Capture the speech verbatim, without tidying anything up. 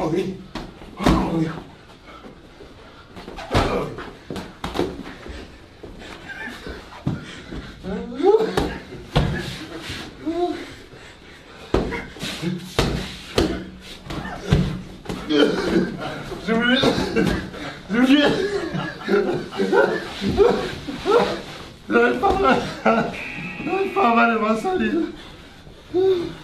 Oh oui. Oh oui. Je voulais... Je voulais... J'arrive pas à... J'arrive pas à avaler ma salive.